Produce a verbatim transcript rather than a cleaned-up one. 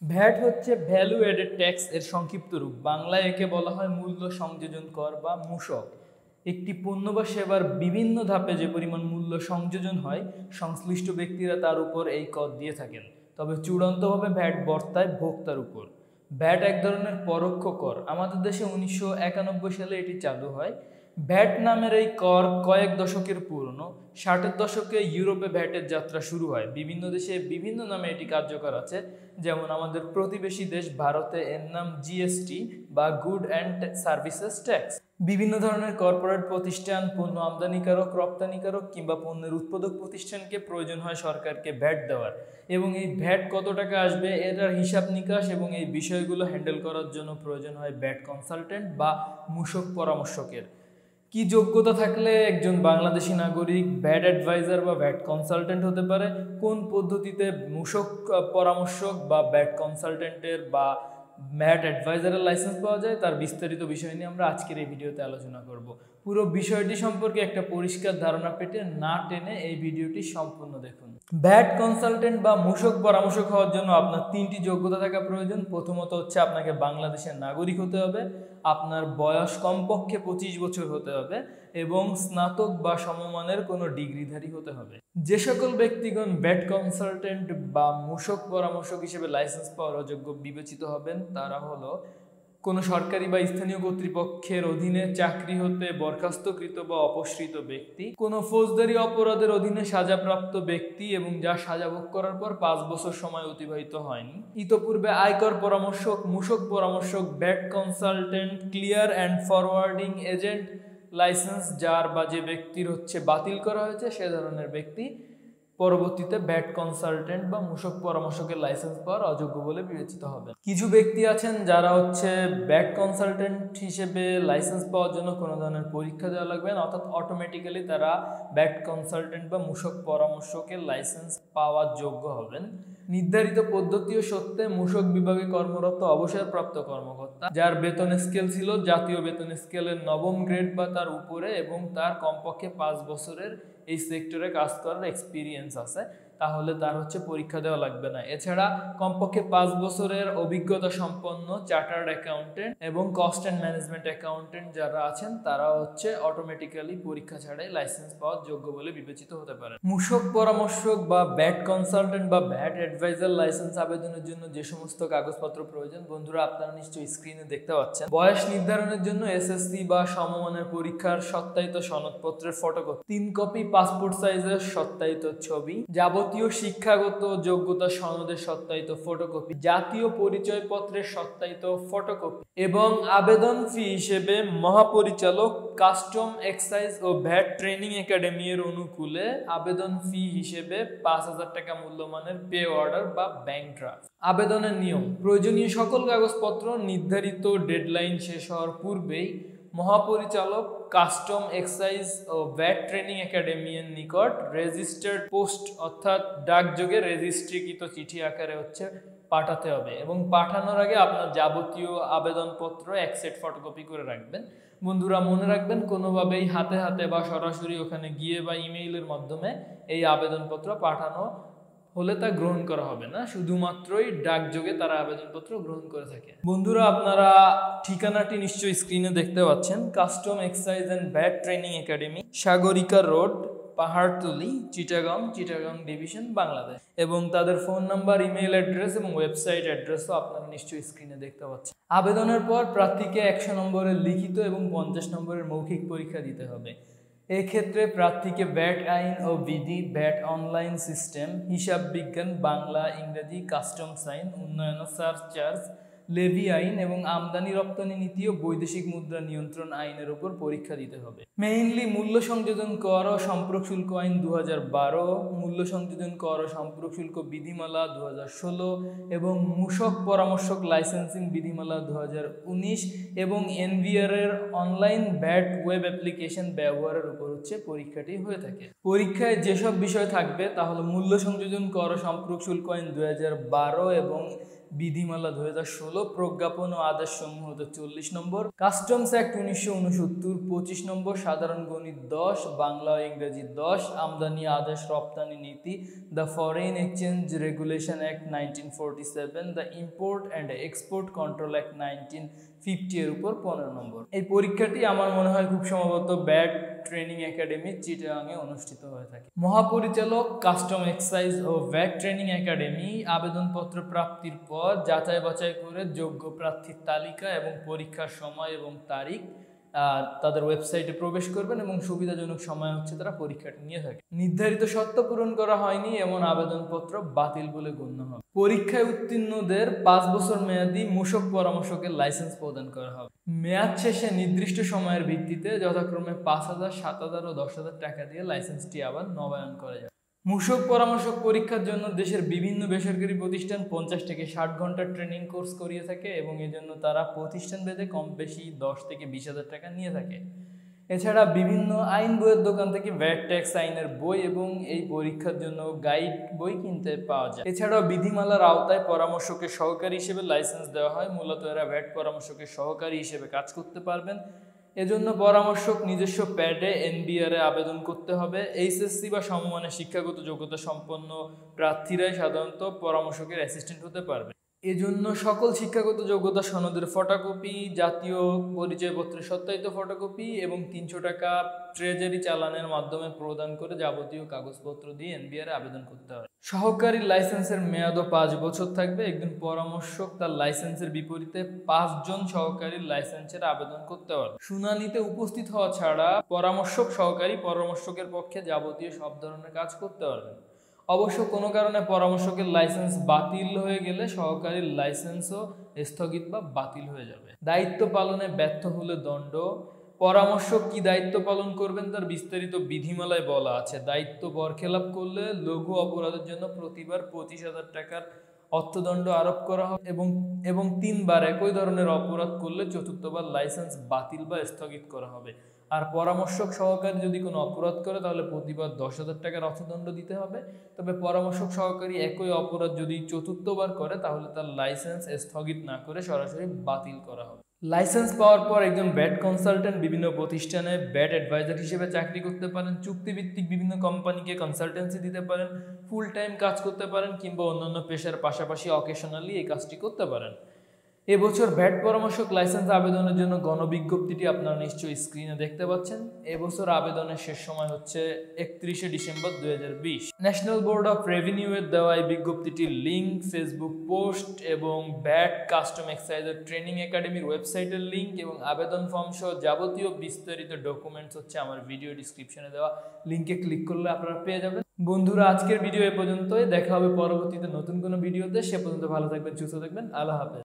VAT হচ্ছে value aided tax এর সংক্ষিপ্ত রূপ। বাংলায় একে বলা হয় মূল্য সংযোজন কর বা মূসক। একটি পণ্য বা সেবার বিভিন্ন ধাপে যে পরিমাণ মূল্য সংযোজন হয়, সংশ্লিষ্ট ব্যক্তিরা তার উপর এই কর দিয়ে থাকেন, তবে চূড়ান্তভাবে ভ্যাট বর্তায় ভোক্তার উপর। ভ্যাট এক ধরনের পরোক্ষ কর। আমাদের দেশে উনিশশো একানব্বই সালে এটি চালু হয়। ভ্যাট নামের এই কর কয়েক দশকের পুরনো। ষাটের দশকে ইউরোপে ভ্যাটের যাত্রা শুরু হয়। বিভিন্ন দেশে বিভিন্ন নামে এটি কার্যকর আছে, যেমন আমাদের প্রতিবেশী দেশ ভারতে এর নাম জিএসটি বা গুড অ্যান্ড সার্ভিসেস ট্যাক্স। বিভিন্ন ধরনের কর্পোরেট প্রতিষ্ঠান, পণ্য আমদানিকারক, রপ্তানিকারক কিংবা পণ্যের উৎপাদক প্রতিষ্ঠানকে প্রয়োজন হয় সরকারকে ভ্যাট দেওয়ার, এবং এই ভ্যাট কত টাকা আসবে এটার হিসাব নিকাশ এবং এই বিষয়গুলো হ্যান্ডেল করার জন্য প্রয়োজন হয় ভ্যাট কনসালটেন্ট বা মূসক পরামর্শকের। কি যোগ্যতা থাকলে একজন বাংলাদেশি নাগরিক ভ্যাট অ্যাডভাইজার বা ভ্যাট কনসালটেন্ট হতে পারে? কোন পদ্ধতিতে মূসক পরামর্শক বা ভ্যাট কনসালটেন্টের বা ভ্যাট অ্যাডভাইজারের লাইসেন্স পাওয়া যায়, তার বিস্তারিত বিষয় নিয়ে আমরা আজকের এই ভিডিওতে আলোচনা করব। পুরো বিষয়টি সম্পর্কে একটা পরিষ্কার ধারণা পেতে না টেনে এই ভিডিওটি সম্পূর্ণ দেখুন। ভ্যাট কনসালটেন্ট বা মূসক পরামর্শক হওয়ার জন্য আপনার তিনটি যোগ্যতা থাকা প্রয়োজন। প্রথমত হচ্ছে আপনাকে বাংলাদেশের নাগরিক হতে হবে, আপনার বয়স কমপক্ষে পঁচিশ বছর হতে হবে এবং স্নাতক বা সমমানের কোনো ডিগ্রিধারী হতে হবে। যে সকল ব্যক্তিগণ ভ্যাট কনসালটেন্ট বা মূসক পরামর্শক হিসেবে লাইসেন্স পাওয়ার অযোগ্য বিবেচিত হবেন তারা হলো কোনো সরকারি বা স্থানীয় কর্তৃপক্ষের অধীনে চাকরি হতে বরখাস্তকৃত বা অপসৃত ব্যক্তি, কোনো ফৌজদারি অপরাধের অধীনে সাজাপ্রাপ্ত ব্যক্তি এবং যা সাজা ভোগ করার পর পাঁচ বছর সময় অতিবাহিত হয়নি। ইতোপূর্বে আয়কর পরামর্শক, মূসক পরামর্শক, VAT consultant, clear and forwarding agent licence যার বা যে ব্যক্তির হচ্ছে বাতিল করা হয়েছে সে ধরনের ব্যক্তি পরবর্তীতে ভ্যাট কনসালটেন্ট বা মূসক পরামর্শকের লাইসেন্স পাওয়ার অযোগ্য বলে বিবেচিত হবে। কিছু ব্যক্তি আছেন যারা হচ্ছে ভ্যাট কনসালটেন্ট হিসেবে লাইসেন্স পাওয়ার জন্য কোনো ধরনের পরীক্ষা দেওয়া লাগবে না, অর্থাৎ অটোমেটিক্যালি তারা ভ্যাট কনসালটেন্ট বা মূসক পরামর্শকের লাইসেন্স পাওয়ার যোগ্য হবেন। নির্ধারিত পদ্ধতি ও সত্ত্বে মূসক বিভাগে কর্মরত অবসরপ্রাপ্ত কর্মকর্তা যার বেতন স্কেল ছিল জাতীয় বেতন স্কেলের নবম গ্রেড বা তার উপরে এবং তার কমপক্ষে পাঁচ বছরের এই সেক্টরে কাজ করার এক্সপিরিয়েন্স আছে, তাহলে তার হচ্ছে পরীক্ষা দেওয়া লাগবে না। এছাড়া কমপক্ষে পাঁচ বছরের অভিজ্ঞতা সম্পন্ন চার্টার্ড অ্যাকাউন্টেন্ট এবং কস্ট অ্যান্ড ম্যানেজমেন্ট অ্যাকাউন্টেন্ট যারা আছেন তারা হচ্ছে অটোমেটিক্যালি পরীক্ষা ছাড়াই লাইসেন্স পাওয়ার যোগ্য বলে বিবেচিত হতে পারে। মূসক পরামর্শক বা ভ্যাট কনসালটেন্ট বা ভ্যাট অ্যাডভাইজার লাইসেন্স আবেদনের জন্য যে সমস্ত কাগজপত্র প্রয়োজন বন্ধুরা আপনারা নিশ্চয়ই স্ক্রিনে দেখতে পাচ্ছেন। বয়স নির্ধারণের জন্য এসএসসি বা সমমানের পরীক্ষার সত্যায়িত সনদপত্রের ফটোকপি, তিন কপি পাসপোর্ট সাইজের সত্যায়িত ছবি, যাবতীয় শিক্ষাগত যোগ্যতা সনদের সত্যায়িত ফটোকপি, জাতীয় পরিচয়পত্রের সত্যায়িত ফটোকপি এবং আবেদন ফি হিসেবে মহাপরিচালক কাস্টম এক্সাইজ ও ভ্যাট ট্রেনিং একাডেমি এর অনুকূলে আবেদন ফি হিসেবে পাঁচ হাজার টাকা মূল্যমানের পে অর্ডার বা ব্যাংক ড্রাফট। আবেদনের নিয়ম: প্রয়োজনীয় সকল কাগজপত্র নির্ধারিত ডেডলাইন শেষ হওয়ার পূর্বেই মহাপরিচালক কাস্টম এক্সাইজ ও ভ্যাট ট্রেনিং একাডেমি এর নিকট রেজিস্টার্ড পোস্ট অর্থাৎ ডাকযোগে রেজিস্ট্রিকৃত চিঠি আকারে হচ্ছে পাঠাতে হবে এবং পাঠানোর আগে আপনার যাবতীয় আবেদনপত্র এক সেট ফটোকপি করে রাখবেন। বন্ধুরা মনে রাখবেন কোনোভাবেই হাতে হাতে বা সরাসরি ওখানে গিয়ে বা ইমেইলের মাধ্যমে এই আবেদনপত্র পাঠানো হলে তা গ্রহণ করা হবে না, শুধুমাত্রই ডাকযোগে তারা আবেদনপত্র গ্রহণ করে থাকে। বন্ধুরা আপনারা ঠিকানাটি নিশ্চয়ই স্ক্রিনে দেখতে পাচ্ছেন, custom excise and VAT training academy, Sagarika road, Pahartali, Chittagong, Chittagong division, Bangladesh. এবং তাদের ফোন নাম্বার, ইমেইল অ্যাড্রেস এবং ওয়েবসাইট অ্যাড্রেসও আপনারা নিশ্চয়ই স্ক্রিনে দেখতে পাচ্ছেন। আবেদনের পর প্রার্থীকে একশো নম্বরের লিখিত এবং পঞ্চাশ নম্বরের মৌখিক পরীক্ষা দিতে হবে। এক্ষেত্রে প্রার্থীকে ভ্যাট আইন ও বিধি, ভ্যাট অনলাইন সিস্টেম, হিসাব বিজ্ঞান, বাংলা, ইংরেজি, কাস্টমস আইন, উন্নয়ন ও সারচার্জ, লেভি আইন এবং আমদানি রপ্তানি নীতি ও বৈদেশিক মুদ্রা নিয়ন্ত্রণ আইনের উপর পরীক্ষা দিতে হবে। মেইনলি মূল্য সংযোজন কর ও সম্পর্ক শুল্ক আইন দু হাজার বারো, মূল্য সংযোজন কর ও সম্পর্ক শুল্ক বিধিমালা দু হাজার ষোলো এবং মূসক পরামর্শক লাইসেন্সিং বিধিমালা দু হাজার উনিশ এবং এনভিআর এর অনলাইন ভ্যাট ওয়েব অ্যাপ্লিকেশন ব্যবহারের উপর হচ্ছে পরীক্ষাটি হয়ে থাকে। পরীক্ষায় যেসব বিষয় থাকবে তা হলো মূল্য সংযোজন কর ও সম্পর্ক শুল্ক আইন দু হাজার বারো এবং বিধিমালা দুই হাজার ষোলো, প্রজ্ঞাপন ও আদেশ সমূহ চল্লিশ নম্বর, কাস্টমস অ্যাক্ট উনিশশো উনসত্তর পঁচিশ নম্বর, সাধারণ গণিত দশ, বাংলা ও ইংরেজি দশ, আমদানি আদেশ রপ্তানি নীতি, the foreign exchange regulation act nineteen forty seven, the import and export control act nineteen fifty এর উপর পনেরো নম্বর। এই পরীক্ষাটি আমার মনে হয় খুব সম্ভবত ব্যাট ট্রেনিং একাডেমি চিটাগাংয়ে অনুষ্ঠিত হয়ে থাকে। মহাপরিচালক কাস্টম এক্সাইজ ও ভ্যাট ট্রেনিং একাডেমি আবেদনপত্র প্রাপ্তির পর যাচাই বাছাই করে যোগ্য প্রার্থীর তালিকা এবং পরীক্ষার সময় এবং তারিখ তাদের ওয়েবসাইটে প্রবেশ করবেন এবং সুবিধাজনক সময় হচ্ছে তারা পরীক্ষাটি নিয়ে থাকে। নির্ধারিত শর্ত পূরণ করা হয়নি এমন আবেদনপত্র বাতিল বলে গণ্য হবে। পরীক্ষায় উত্তীর্ণদের পাঁচ বছর মেয়াদী মূসক পরামর্শকের লাইসেন্স প্রদান করা হবে। মেয়াদ শেষে নির্দিষ্ট সময়ের ভিত্তিতে যথাক্রমে পাঁচ হাজার সাত হাজার ও দশ হাজার টাকা দিয়ে লাইসেন্সটি আবার নবায়ন করা যাবে। মূসক পরামর্শক পরীক্ষার জন্য দেশের বিভিন্ন বেসরকারি প্রতিষ্ঠান পঞ্চাশ থেকে ষাট ঘন্টার ট্রেনিং কোর্স করিয়ে থাকে এবং এজন্য তারা প্রতিষ্ঠান ভেদে কম বেশি দশ থেকে বিশ হাজার টাকা নিয়ে থাকে। এছাড়া বিভিন্ন আইন বইয়ের দোকান থেকে ভ্যাট ট্যাক্স আইনের বই এবং এই পরীক্ষার জন্য গাইড বই কিনতে পাওয়া যায়। এছাড়াও বিধিমালার আওতায় পরামর্শকের সহকারী হিসেবে লাইসেন্স দেওয়া হয়। মূলত এরা ভ্যাট পরামর্শকের সহকারী হিসেবে কাজ করতে পারবেন। এজন্য পরামর্শক নিজস্ব প্যাডে এনবিআর এ আবেদন করতে হবে। এইচএসসি বা সমমানের শিক্ষাগত যোগ্যতা সম্পন্ন প্রার্থীরাই সাধারণত পরামর্শকের অ্যাসিস্ট্যান্ট হতে পারবে। এজন্য সকল শিক্ষাগত যোগ্যতা সনদের ফটোকপি, জাতীয় পরিচয়পত্রের সত্যায়িত ফটোকপি এবং তিনশো টাকা ট্রেজারি চালানের মাধ্যমে প্রদান করে যাবতীয় কাগজপত্র দিয়ে এনবিআর এ আবেদন করতে হবে। সহকারী লাইসেন্সের মেয়াদও পাঁচ বছর থাকবে। একজন পরামর্শক তার লাইসেন্সের বিপরীতে পাঁচজন সহকারী লাইসেন্সের আবেদন করতে পারবে। শুনানিতে উপস্থিত হওয়া ছাড়া পরামর্শক সহকারী পরামর্শকের পক্ষে যাবতীয় সব ধরনের কাজ করতে পারবেন। অবশ্য কোনো কারণে পরামর্শকের লাইসেন্স বাতিল হয়ে গেলে সহকারীর লাইসেন্সও স্থগিত বা বাতিল হয়ে যাবে। দায়িত্ব পালনে ব্যর্থ হলে দণ্ড। পরামর্শক কি দায়িত্ব পালন করবেন তার বিস্তারিত বিধিমালায় বলা আছে। দায়িত্ব বরখেলাপ করলে লঘু অপরাধের জন্য প্রতিবার পঁচিশ হাজার টাকার অর্থদণ্ড আরোপ করা হবে এবং এবং তিনবার একই ধরনের অপরাধ করলে চতুর্থবার লাইসেন্স বাতিল বা স্থগিত করা হবে। আর পরামর্শক সহকারী যদি কোনো অপরাধ করে তাহলে প্রতিবার দশ হাজার টাকার অর্থদণ্ড দিতে হবে। তবে পরামর্শক সহকারী একই অপরাধ যদি চতুর্থবার করে তাহলে তার লাইসেন্স স্থগিত না করে সরাসরি বাতিল করা হবে। লাইসেন্স পাওয়ার পর একজন ব্যাট কনসালটেন্ট বিভিন্ন প্রতিষ্ঠানে ব্যাট অ্যাডভাইজার হিসেবে চাকরি করতে পারেন, চুক্তিভিত্তিক বিভিন্ন কোম্পানিকে কনসালটেন্সি দিতে পারেন, ফুল টাইম কাজ করতে পারেন কিংবা অন্যান্য পেশার পাশাপাশি অকেশনালি এই কাজটি করতে পারেন। এবছর ভ্যাট পরামর্শক লাইসেন্স আবেদনের জন্য গণবিজ্ঞপ্তিটি আপনারা নিশ্চয়ই স্ক্রিনে দেখতে পাচ্ছেন। এবছর আবেদনের শেষ সময় হচ্ছে একত্রিশে ডিসেম্বর দুই হাজার বিশ। ন্যাশনাল বোর্ড অফ রেভিনিউ এর দেওয়া এই বিজ্ঞপ্তিটির লিঙ্ক, ফেসবুক পোস্ট এবং ভ্যাট কাস্টম এক্সাইজের ট্রেনিং একাডেমির ওয়েবসাইটের লিঙ্ক এবং আবেদন ফর্ম সহ যাবতীয় বিস্তারিত ডকুমেন্টস হচ্ছে আমার ভিডিও ডিসক্রিপশনে দেওয়া লিঙ্কে ক্লিক করলে আপনারা পেয়ে যাবেন। বন্ধুরা, আজকের ভিডিও এ পর্যন্তই। দেখা হবে পরবর্তীতে নতুন কোনো ভিডিওতে। সে পর্যন্ত ভালো থাকবেন, সুস্থ থাকবেন। আল্লাহ হাফেজ।